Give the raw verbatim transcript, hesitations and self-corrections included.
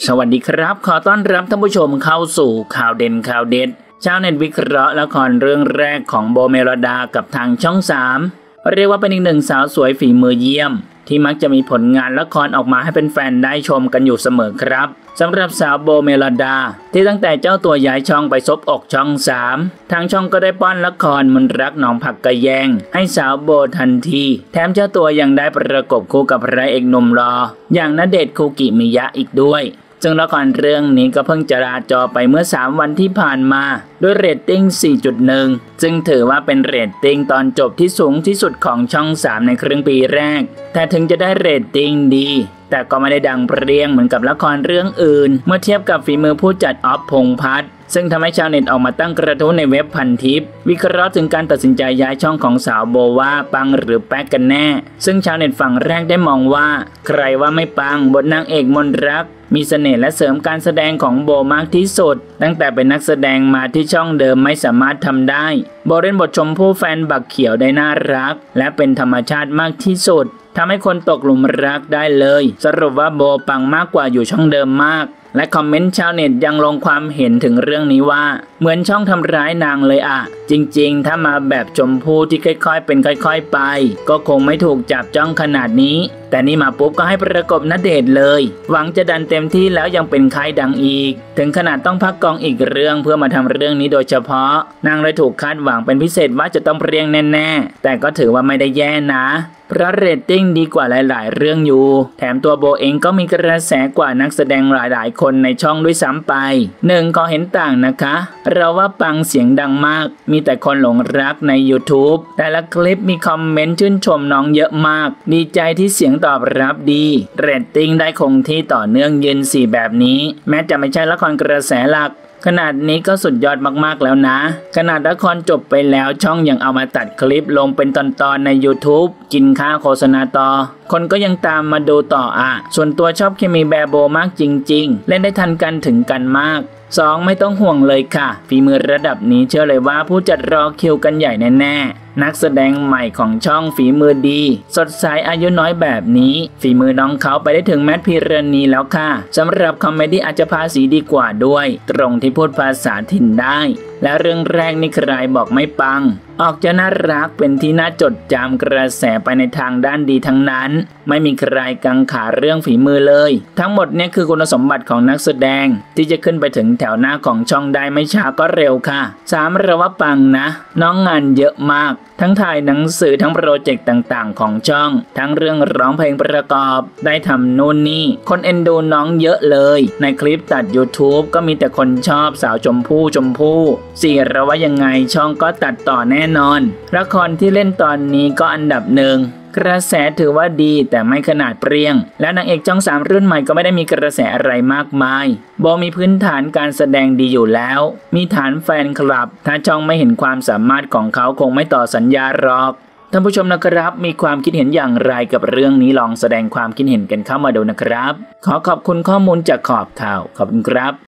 วัสดีครับขอต้อนรับท่านผู้ชมเข้าสู่ข่าวเด่นข่าวเด็ดชาวเน็ตวิเคราะห์ละครเรื่องแรกของโบเมลดากับทางช่องสามเรียกว่าเป็นอีกหนึ่งสาวสวยฝีมือเยี่ยมที่มักจะมีผลงานละครออกมาให้เป็นแฟนได้ชมกันอยู่เสมอครับสำหรับสาวโบเมลดาที่ตั้งแต่เจ้าตัวย้ายช่องไปซบอกช่องสามทางช่องก็ได้ป้อนละครมนรักหนองผักกะแยงให้สาวโบทันทีแถมเจ้าตัวยังได้ประกบคู่กับพระเอกหนุ่มรออย่างณเดชน์คูกิมิยะอีกด้วยซึ่งละครเรื่องนี้ก็เพิ่งจะราจอไปเมื่อสามวันที่ผ่านมาด้วยเรตติ้ง สี่จุดหนึ่ง ซึ่งถือว่าเป็นเรตติ้งตอนจบที่สูงที่สุดของช่องสามในครึ่งปีแรกแต่ถึงจะได้เรตติ้งดีแต่ก็ไม่ได้ดังเปรี้ยงเหมือนกับละครเรื่องอื่นเมื่อเทียบกับฝีมือผู้จัดอ๊อฟพงษ์พัฒน์ซึ่งทำให้ชาวเน็ตออกมาตั้งกระทู้ในเว็บพันทิปวิเคราะห์ถึงการตัดสินใจย้ายช่องของสาวโบว่าปังหรือแป๊กกันแน่ซึ่งชาวเน็ตฝั่งแรกได้มองว่าใครว่าไม่ปังบทนางเอกมนรักมีเสน่ห์และเสริมการแสดงของโบมากที่สุดตั้งแต่เป็นนักแสดงมาที่ช่องเดิมไม่สามารถทำได้โบเล่นบทชมพู่แฟนบักเขียวได้น่ารักและเป็นธรรมชาติมากที่สุดทำให้คนตกหลุมรักได้เลยสรุปว่าโบปังมากกว่าอยู่ช่องเดิมมากและคอมเมนต์ชาวเน็ตยังลงความเห็นถึงเรื่องนี้ว่าเหมือนช่องทำร้ายนางเลยอะจริงๆถ้ามาแบบชมพู่ที่ค่อยๆเป็นค่อยๆไปก็คงไม่ถูกจับจ้องขนาดนี้แต่นี่มาปุ๊บก็ให้ประกบณเดชน์เลยหวังจะดันเต็มที่แล้วยังเป็นค่ายดังอีกถึงขนาดต้องพักกองอีกเรื่องเพื่อมาทำเรื่องนี้โดยเฉพาะนางเลยถูกคาดหวังเป็นพิเศษว่าจะต้องเปรี้ยงแน่ๆแต่ก็ถือว่าไม่ได้แย่นะเพราะเรตติ้งดีกว่าหลายๆเรื่องอยู่แถมตัวโบเองก็มีกระแสกว่านักแสดงหลายๆคนในช่องด้วยซ้ำไปหนึ่งก็เห็นต่างนะคะเราว่าปังเสียงดังมากมีแต่คนหลงรักใน YouTube แต่ละคลิปมีคอมเมนต์ชื่นชมน้องเยอะมากดีใจที่เสียงตอบรับดีเรตติ้งได้คงที่ต่อเนื่องยืนสี่แบบนี้แม้จะไม่ใช่ละครกระแสหลักขนาดนี้ก็สุดยอดมากๆแล้วนะขนาดละครจบไปแล้วช่องยังเอามาตัดคลิปลงเป็นตอนๆใน YouTube กินค่าโฆษณาต่อคนก็ยังตามมาดูต่ออ่ะส่วนตัวชอบเคมีแบบโบมากจริงๆเล่นได้ทันกันถึงกันมากสองไม่ต้องห่วงเลยค่ะฝีมือระดับนี้เชื่อเลยว่าผู้จัดรอคิวกันใหญ่แน่ๆนักแสดงใหม่ของช่องฝีมือดีสดใสอายุน้อยแบบนี้ฝีมือน้องเขาไปได้ถึงแมทพิรณีแล้วค่ะสำหรับคอมเมดี้อาจจะภาษีดีกว่าด้วยตรงที่พูดภาษาถิ่นได้และเรื่องแรกนี่ใครบอกไม่ปังออกจะน่ารักเป็นที่น่าจดจำกระแสไปในทางด้านดีทั้งนั้นไม่มีใครกังขาเรื่องฝีมือเลยทั้งหมดเนี่ยคือคุณสมบัติของนักแสดงที่จะขึ้นไปถึงแถวหน้าของช่องได้ไม่ช้าก็เร็วค่ะสามเราว่าปังนะน้องงานเยอะมากทั้งถ่ายหนังสือทั้งโปรเจกต์ต่างๆของช่องทั้งเรื่องร้องเพลงประกอบได้ทำนู่นนี่คนเอ็นดูน้องเยอะเลยในคลิปตัด YouTube ก็มีแต่คนชอบสาวชมพู่ชมพู่สี่เราว่ายังไงช่องก็ตัดต่อแน่นอนละครที่เล่นตอนนี้ก็อันดับหนึ่งกระแสถือว่าดีแต่ไม่ขนาดเปรี้ยงและนางเอกช่องสามรุ่นใหม่ก็ไม่ได้มีกระแสอะไรมากมายโบมีพื้นฐานการแสดงดีอยู่แล้วมีฐานแฟนคลับถ้าช่องไม่เห็นความสามารถของเขาคงไม่ต่อสัญญาหรอกท่านผู้ชมนะครับมีความคิดเห็นอย่างไรกับเรื่องนี้ลองแสดงความคิดเห็นกันเข้ามาดูนะครับขอขอบคุณข้อมูลจากขอบข่าวขอบคุณครับ